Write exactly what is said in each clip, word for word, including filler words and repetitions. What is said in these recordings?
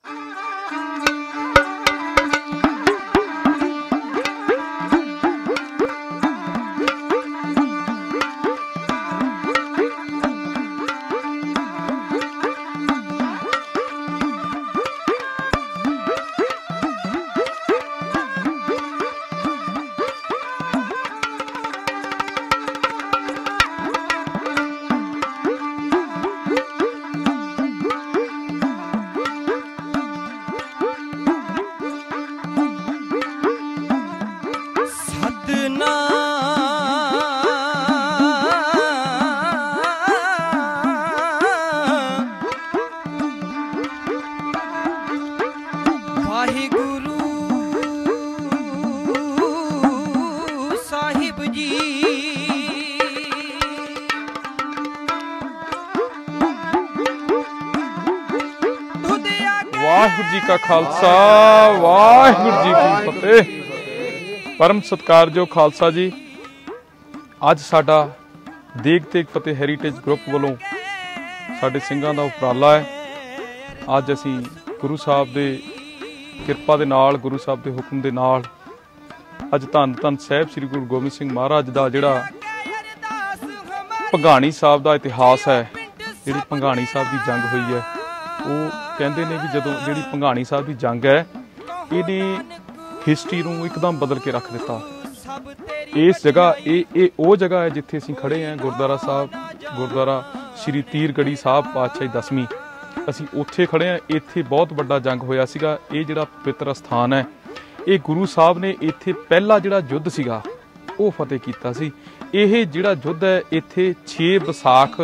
वाहिगुरू जी का खालसा वाहिगुरू जी की फतेह। परम सत्कारयोग खालसा जी, अज साडा देग तेग फतेह हैरीटेज ग्रुप वालों साडे सिंघां दा उपराला है। अज असीं गुरु साहब दे किरपा दे नाल, गुरु साहब दे हुक्म दे नाल अज धन धन साहिब श्री गुरु गोबिंद सिंह महाराज दा जिहड़ा भंगाणी साहब दा इतिहास है, जिहड़ी भंगाणी साहब की जंग हुई है, वो कहते हैं भी जदों जिहड़ी भंगाणी साहब की जंग है, इहने हिस्टरी नूं एकदम बदल के रख दिता। इस जगह ये ये वो जगह है जिथे असीं खड़े हैं, गुरुद्वारा साहब, गुरुद्वारा श्री तीरगढ़ी साहब पातशाही दसवीं, असीं उत्थे खड़े हैं। इत्थे बहुत बड़ा जंग होया सीगा। ये जिहड़ा पवित्र स्थान है, ये गुरु साहब ने इत्थे पहला जिहड़ा युद्ध सीगा वो फतेह कीता सी। यह जिहड़ा युद्ध है इत्थे छे विसाख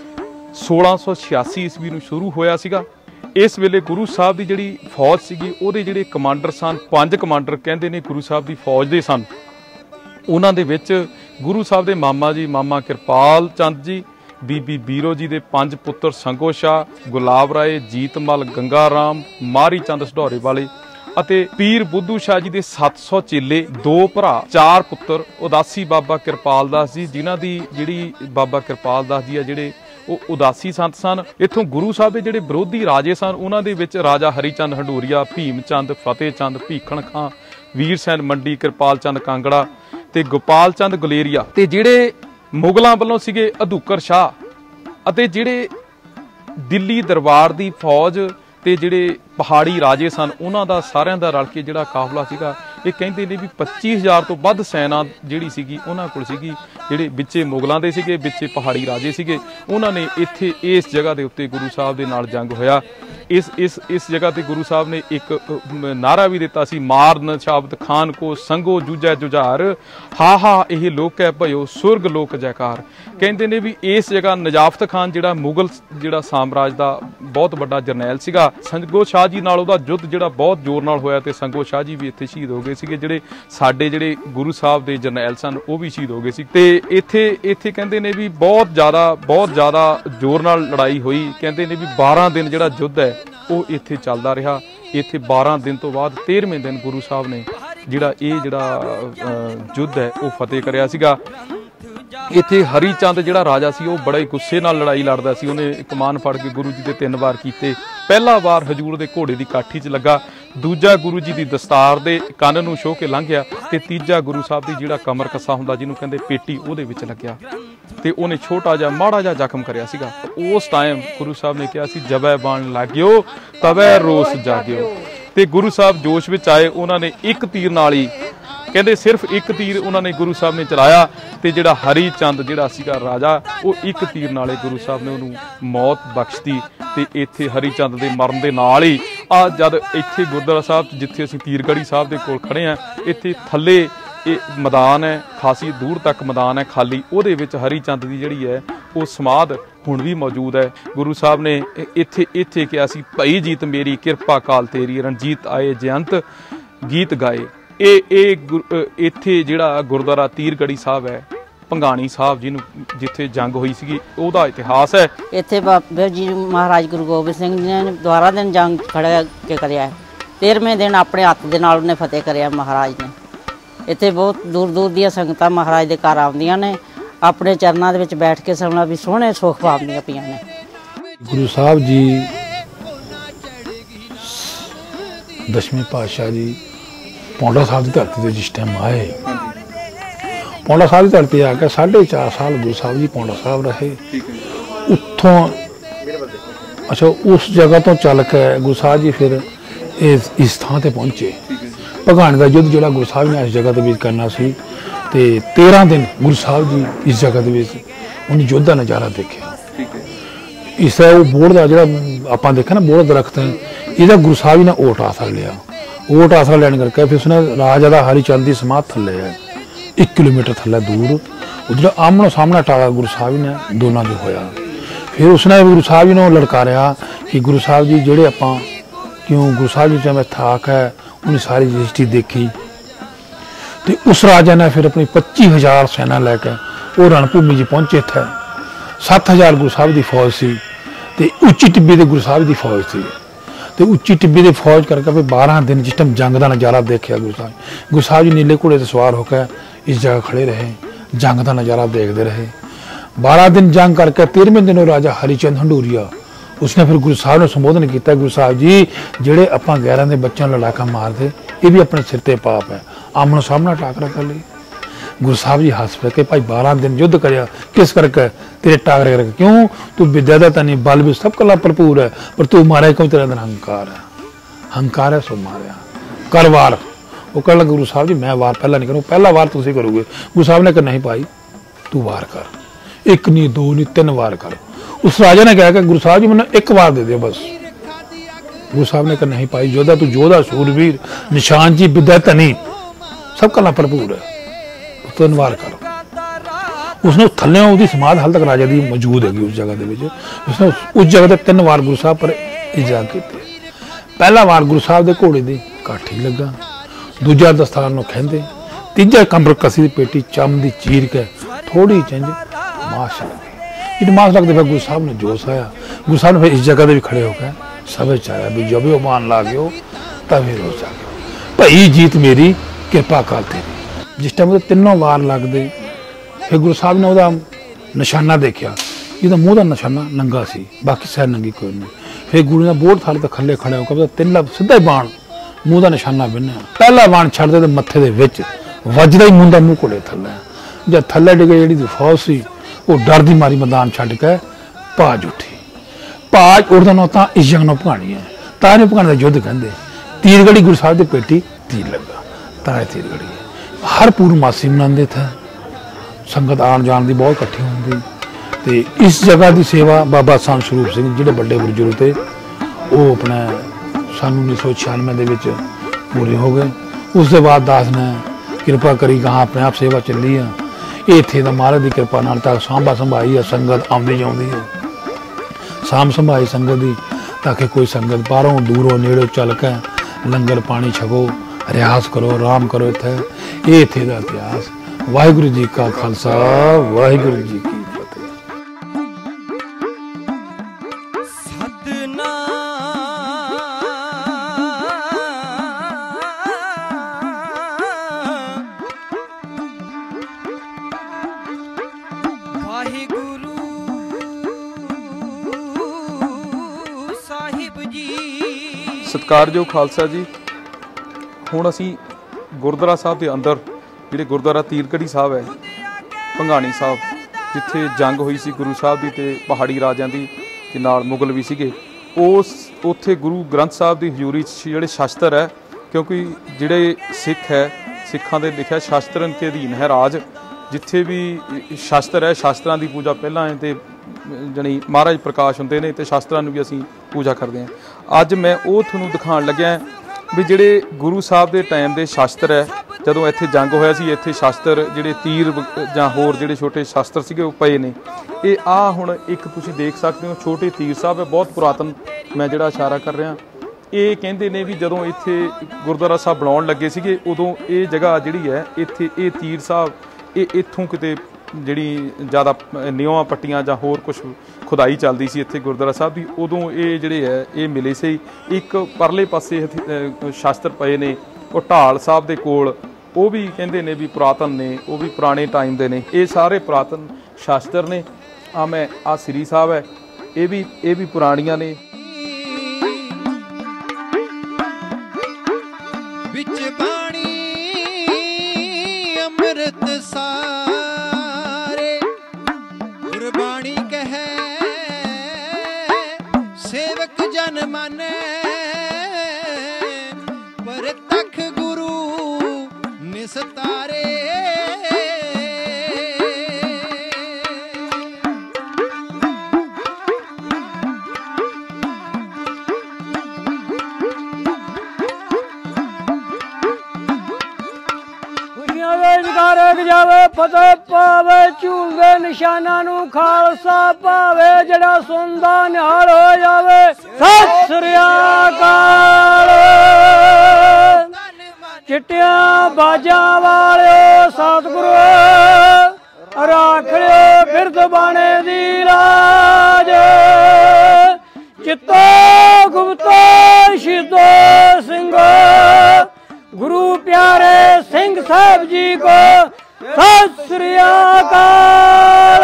सोलह सौ छियासी ईस्वी नूं शुरू होया सीगा। इस वेले गुरु साहब की जिहड़ी फौज सीगी, उहदे जिहड़े कमांडर सन, पंज कमांडर कहंदे ने गुरु साहब की फौज दे सन। उन्हां दे विच गुरु साहब दे मामा जी मामा किरपाल चंद जी, बीबी बीरो जी दे पंज पुत्र संगो शाह, गुलाब राय, जीतमल, गंगा राम, मारी चंद सढौरे वाले ਅਤੇ पीर बुद्धू शाह जी के सत्त सौ चेले, दो भरा, चार पुत्र, उदासी बाबा किरपाल दास जी, जिन्हां दी जिहड़ी बाबा किरपाल दास जी आ जिहड़े वो उदासी संत सन। इत्थों गुरु साहब के जिहड़े विरोधी राजे सन, उन्हां दे विच राजा हरीचंद हंडूरिया, भीम चंद, फतेह चंद, भीखण खां, वीर सैन मंडी, किरपाल चंद कांगड़ा ते गोपाल चंद गलेरिया, ते जिहड़े मुगलों वालों सीगे अधूकर शाह, अते जिहड़े दिल्ली दरबार दी फौज ते जिहड़े पहाड़ी राजे सन, उन्हां दा सारियां दा रल के जिहड़ा काफला सीगा, ये कहंदे ने भी पच्ची हज़ार तो वध सैना जिहड़ी सीगी उन्हां कोल सीगी। जिहड़े विचे मुगलों दे सीगे, विचे पहाड़ी राजे सीगे, उन्हां ने इत्थे इस जगह दे उत्ते गुरु साहब दे नाल जंग होया। इस इस इस जगह ते गुरु साहब ने एक नारा भी दिता सी, मार नशाबत खान को संगो जूझै जुझार, हा हा यह लोक है भयो सुरग लोक जयकार। कहंदे ने भी इस जगह नजाफत खान जिहड़ा मुगल जिहड़ा साम्राज दा बहुत बड़ा जरनैल सीगा, संगो शाह जी नाल उहदा युद्ध जिहड़ा बहुत जोर नाल होया ते संगो शाह जी भी इत्थे शहीद हो गए सीगे। जिहड़े साडे जिहड़े गुरु साहब दे जरनैल सन वो भी शहीद हो गए सी। ते इत्थे इत्थे कहंदे ने भी बहुत ज़्यादा बहुत ज़्यादा जोर नाल लड़ाई हुई। कहंदे ने भी बारह दिन जिहड़ा युद्ध है वो इत्थे चलदा रहा। इत्थे बारह दिन तो बाद तेरहवें दिन गुरु साहब ने जिहड़ा ये जिहड़ा युद्ध है वो फतेह करिया सीगा। इत्थे हरीचंद जिहड़ा राजा सी वो बड़े गुस्से नाल लड़ाई लड़दा सी। उहने कमान फड़ के गुरु जी दे तीन वार कीते। पहला वार हजूर दे घोड़े की काठी च लगा, दूजा गुरु जी की दस्तार दे कंन नूं छोह के लंघ गया, ते तीजा गुरु साहब दी जिहड़ा कमर कसा हुंदा जिहनूं कहंदे पेटी उहदे विच लग्या, ते उहने छोटा जिहा माड़ा जिहा जख्म करिया सीगा। उस टाइम गुरु साहब ने कहा सी, जबै बाण लाग्यो तबै रोस जाग्यो। ते गुरु साहब जोश विच आए। उन्होंने एक तीर नाल ही कहते सिर्फ एक तीर उन्होंने गुरु साहब ने चलाया, तो जिहड़ा हरीचंद जिहड़ा सीगा राजा वो एक तीर नाले गुरु साहब ने उन्होंने मौत बख्श दी। ते इत्थे हरीचंद दे मरण दे नाल ही आ जद इत्थे गुरुद्वारा साहब जिथे असीं तीरगढ़ी साहब दे कोल खड़े हैं, इत्थे थल्ले ये मैदान है, खासी दूर तक मैदान है खाली, उहदे विच हरीचंद दी जिहड़ी है वो समाध हुण भी मौजूद है। गुरु साहब ने इत्थे इत्थे कहा सी, भई जीत मेरी किरपा काल तेरी, रणजीत आए जयंत गीत गाए। ये ये इत्थे जिहड़ा गुरुद्वारा तीरगढ़ी साहब है, भंगानी साहब जी जिथे जंग हुई सी उहदा इतिहास है। इत्थे बाबे जी महाराज गुरु गोबिंद सिंह जी ने द्वारा दिन जंग खड़े के करिया है। तेरहवें दिन अपने हत्थ दे नाल उन्हें फतेह करिया महाराज ने। इत्थे बहुत दूर दूर दियां संगतां महाराज दे घर आउंदियां ने, अपने चरनां दे विच बैठ के सुणना भी सोहणे सुख पाउंदियां पईयां ने। गुरु साहब जी दसवें पातशाह जी पौंटा साहिब की धरती से जिस टाइम आए, पौंटा साहिब की धरती आके साढ़े चार साल गुरु साहब जी पौंटा साहिब रहे। उत्थों अच्छा उस जगह तो चल के गुरु साहब जी फिर इस इस थां ते पहुंचे। भगानी का युद्ध जो गुरु साहब ने इस जगह के करना सी ते तेरह दिन गुरु साहब जी इस जगह के उन्हें युद्ध का नज़ारा देखा। इस तरह वो बोर्ड का जो आप देखा ना बोर्ड दरख्त है, यदा गुरु साहब जी ने ओट आसरा लिया। ओट आसरा लैन करके फिर उसने राजा का हरी चंद की समाध थले है एक किलोमीटर थले दूर, उधर आमनो सामना टाला गुरु साहब जी ने दोनों के होया। फिर उसने गुरु साहब जी ने लड़कारिया कि गुरु साहब जी जोड़े आप क्यों गुरु साहब जी जब थाक है उन्हें सारी हिस्ट्री देखी। तो उस राजा ने फिर अपनी पच्ची हज़ार सेना लैके वो रणभूमि जी पहुंचे थे। सत्त हज़ार गुरु साहब की फौज सी ते उच्ची टिब्बी के गुरु साहब की फौज थी। तो उच्ची टिब्बी की फौज करके फिर बारह दिन जिस टाइम जंग का नज़ारा देखा गुरु साहब गुरु साहब जी नीले घोड़े से सवार होकर इस जगह खड़े रहे, जंग का नज़ारा देखते रहे। बारह दिन जंग करके तेरहवें दिन राजा हरिचंद हंडूरिया उसने फिर गुरु साहब ने संबोधन किया, गुरु साहब जी जेड़े आप गैरां के बच्चों लड़ाका मारते ये भी अपने सिर ते पाप है, आमनो सामना टाकरा कर ली। गुरु साहब जी हस पे के भाई बारह दिन युद्ध करया किस करके तेरे टाकरे करके, क्यों तू विद्या का नहीं बल भी सब कला भरपूर है पर तू मारे क्यों, तेरे अंदर हंकार है, हंकार है सो मारिया कर वार। वो कह लगा गुरु साहब जी मैं वार पहला नहीं करूँ, पहला वार तुम करोगे। गुरु साहब ने कहा नहीं भाई तू वार कर, एक नहीं दो नहीं तीन वार कर। उस राजा ने कहा कि गुरु साहब जी मैंने एक वार दे दिया बस। गुरु साहब ने कहा नहीं भाई योद्धा तू योद्धा सूरवीर निशान जी विद्या धनी सब कला भरपूर है, तीन वार कर। उसने थले उसकी समाध हाल तक राजा की मौजूद हैगी उस जगह के, उसने उस जगह से तीन वार गुरु साहब पर इजा की। पहला वार गुरु साहब के घोड़े की काठी लगा, दूजा दस्तार में खेंदे, तीजा कंबर कसी की पेटी चम की चीर के थोड़ी चंज माश लगी। इन माश लगते फिर गुरु साहब ने जोश आया। गुरु साहब ने फिर इस जगह से भी खड़े होकर सब चाया भी जब वो मान ला गयो तभी रोज आ गयो भाई जीत मेरी कृपा कर तेरी। जिस टाइम तीनों वार लगते फिर गुरु साहब ने वह निशाना देखा, जिदा मूँह का निशाना नंगा सी बाकी सैर नंगी कोई नहीं। फिर गुरु ने बोर्ड थाले तो खले खड़े होकर तीन सीधा ही बाण मूँह का निशाना बन्या, पहला बाण छड़ते तो मत्थे दे विच वजदा ही मूँह का मूँह घोड़े थले। जब थले डिगे जी फौज सी वो डर की मारी मैदान छड्ड के भाज उठी। भाज उड़दा ना तो इस जंग भगानी है, तारे भगाने का युद्ध कहते। तीरगढ़ी गुरु साहब की पेटी तीर लगा तारे तीरगढ़ी हर पूर्णमासी मनाते थे, संगत आन जान की बहुत इकट्ठी होंगी। तो इस जगह की सेवा बाबा सांब स्वरूप सिंह जिहड़े बड़े बुजुर्ग थे वो अपने सन उन्नीस सौ छियानवे के पूरे हो गए। उसके बाद दास ने कृपा करी कहाँ अपने आप सेवा चली है। इत्थे तो महाराज की कृपा नाल तक सांभा संभाई है, संगत आउंदी जाउंदी है, सांभ संभाई संगत की ताकि कोई संगत बाहरों दूरों नेड़ों चल के लंगर पानी छको रियाज करो आराम करो। इत्थे ये इत्थे दा इतिहास। वाहिगुरू जी का खालसा वाहिगुरू जी की फतेह। सत्कारयोग खालसा जी, हुण असीं गुरुद्वारा साहब के अंदर जिहड़े गुरुद्वारा तीर गढ़ी साहब है भंगानी साहब जिथे जंग हुई सी गुरु साहब की ते पहाड़ी राजियां दी ते नाल मुगल भी सीगे, उस उत्थे गुरु ग्रंथ साहब की हजूरी जिहड़े शास्त्र है, क्योंकि जिहड़े सिख है सिखां दे लिखिया शास्त्रन के अधीन है राज। जिथे भी शास्त्र है शास्त्रां दी पूजा पहलां है ते जानी महाराज प्रकाश होंदे ने ते शास्त्रां नूं भी असीं पूजा करते हैं। अज मैं वो तुहानूं दिखाउण लग्या भी जिहड़े गुरु साहब के टाइम के शास्त्र है, जदों इत्थे जंग होया सी इत्थे शास्त्र जिहड़े तीर जां होर जिहड़े छोटे शास्त्र सीगे वो पए ने। ये आ हुण एक तुसीं देख सकते हो छोटे तीर साहब है, बहुत पुरातन मैं जिहड़ा इशारा कर रहा। ये कहंदे ने भी जदों इत्थे गुरुद्वारा साहब बनाउण लगे सीगे उदों ये जगह जिहड़ी है इत्थे ये तीर साहब ये इत्थों किते जिहड़ी ज़्यादा नियों पट्टियां जां होर कुछ खुदाई चलदी सी इत्थे गुरुद्वारा साहब की, उदों ये जिहड़े है ये मिले से। एक परले पासे शास्त्र पए ने वो ढाल साहब दे कोल, वो भी कहंदे ने भी पुरातन ने, वो भी पुराने टाइम दे ने। ये सारे पुरातन शास्त्र ने। आ मैं आ श्री साहब है ये भी ये भी पुरानियां ने। पर तख गुरु निस्तारे। जावे फतेह पावे झूलदे निशाना नू खालसा पावे जड़ा सुनदा निहाल हो जावे। सत श्री अकाल। चिट्टिया बाजा वाले सतगुरु राख लियो बिरद बाणे दी लाज। चित्तो गुप्तो शिदो सिंह गुरु प्यारे सिंह साहब जी को सत श्री अकाल।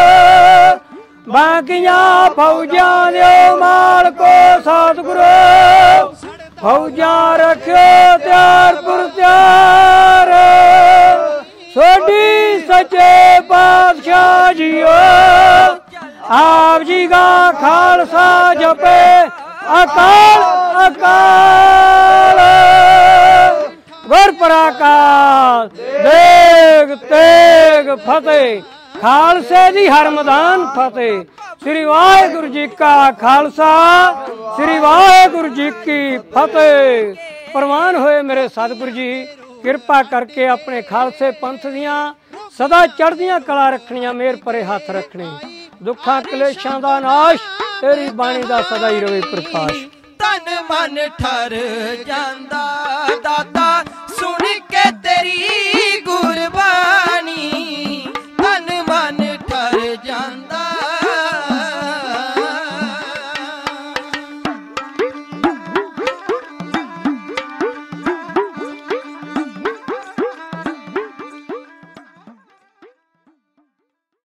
बाकिया फौजा दो माल को सतगुरु फौजा रखियो त्यार पुर त्यार। सोडी सच्चे पातशाह जियो आप जी का खालसा जपे अकाल अकाल। गुर पराकाल देग तेग फतेह खालसे दी हर मैदान फतेह। श्री वाहेगुरु जी का खालसा श्री वाहेगुरु जी की फतेह। प्रवान होए मेरे सतगुरु जी किरपा करके अपने खालसे पंथ दियां सदा चढ़दियां कला रखनियां मेहर परे हथ रखने। दुखा कलेशां दा नाश तेरी बाणी दा सदा ही रवे प्रकाश। तन मन ठर जांदा